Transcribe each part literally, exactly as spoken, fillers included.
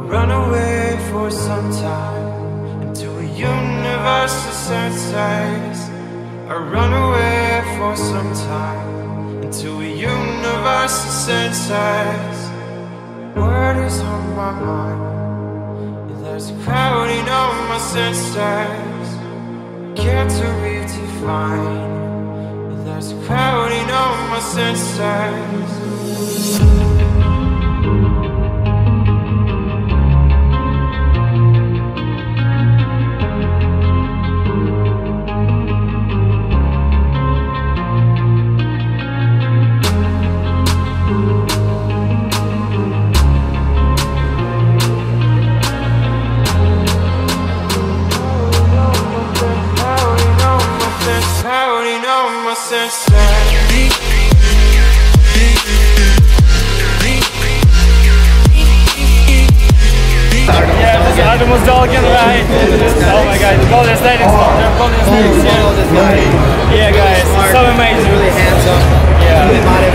run away for some time into a universe of senses. I run away for some time into a universe of senses. Word is on my mind, there's a crowding on my senses. Can't to redefine, there's a crowding on my senses. Adımız dalgın right. Oh my god, the Golden State is the Golden State is here. Yeah guys, it's so amazing. Really handsome. Yeah.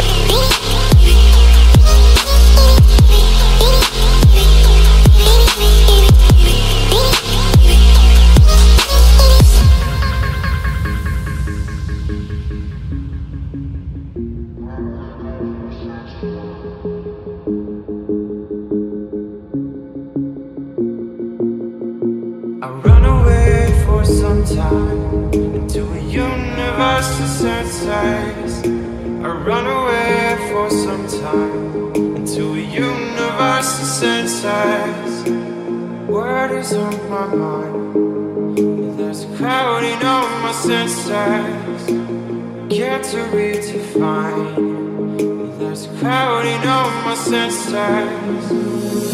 I run away for some time into a universe of senses. I run away for some time into a universe of senses. Word is on my mind, there's a crowding on my senses. Can't to redefine, there's a crowding on my senses.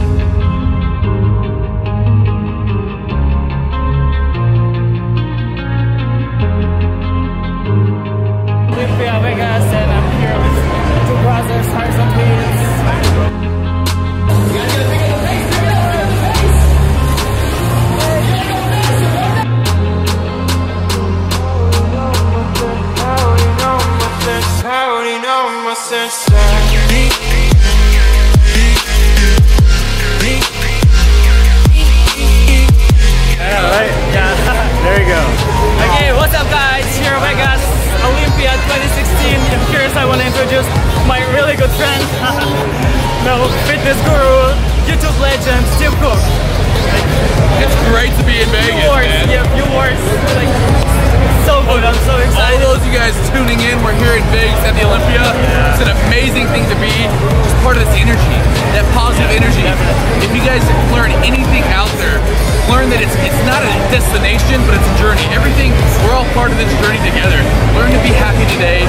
Vegas, and I'm here with two brothers, Harrison twins. Crowding on my senses. Yeah, right? Yeah, there you go. Okay, what's up guys? Here in Vegas, Olympia twenty sixteen. And first I want to introduce my really good friend, no, fitness guru, YouTube legend, Steve Cook. Like, it's great to be in Vegas, few words, man. Yeah, few words. Like, so good, I'm so excited. All those of you guys tuning in, we're here in Vegas at the Olympia. Yeah. It's an amazing thing to be just part of this energy, that positive yeah, energy. Definitely. If you guys learn anything out there, learn that it's it's not a destination, but it's a journey. Everything, we're all part of this journey together. Learn to be happy today.